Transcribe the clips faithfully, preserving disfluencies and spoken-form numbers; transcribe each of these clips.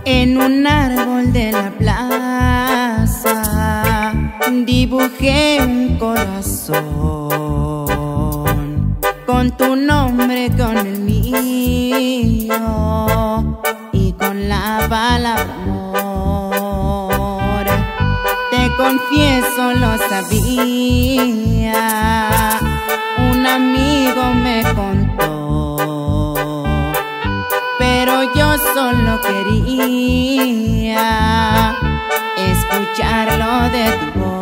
En un árbol de la plaza dibujé un corazón con tu nombre, con el mío y con la palabra amor. Te confieso, lo sabía, un amigo me contó, pero yo solo quería escucharlo de tu voz.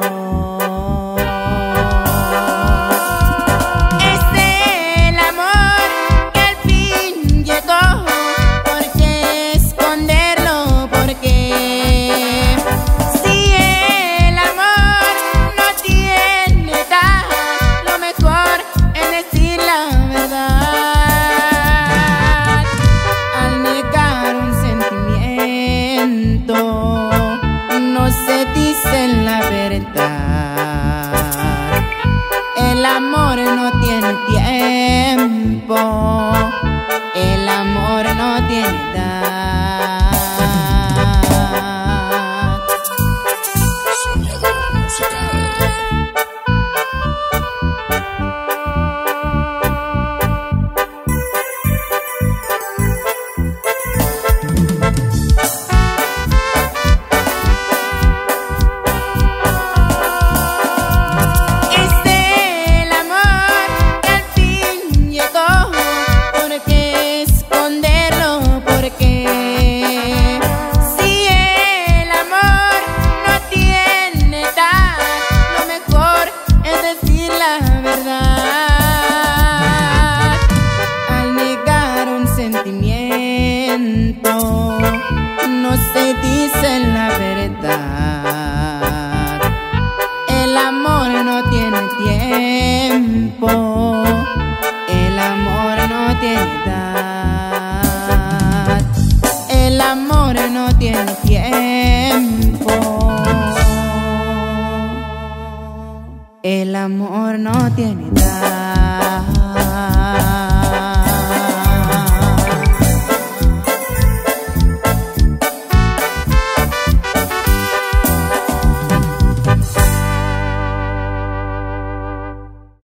Es el amor que al fin llegó, ¿por qué esconderlo? Porque si el amor no tiene edad, lo mejor es decir la verdad. Al negar un sentimiento, no se dice la verdad. El amor no tiene tiempo, el amor no tiene edad. Soñador musical. No se dice la verdad. El amor no tiene tiempo, el amor no tiene edad. El amor no tiene tiempo, el amor no tiene edad.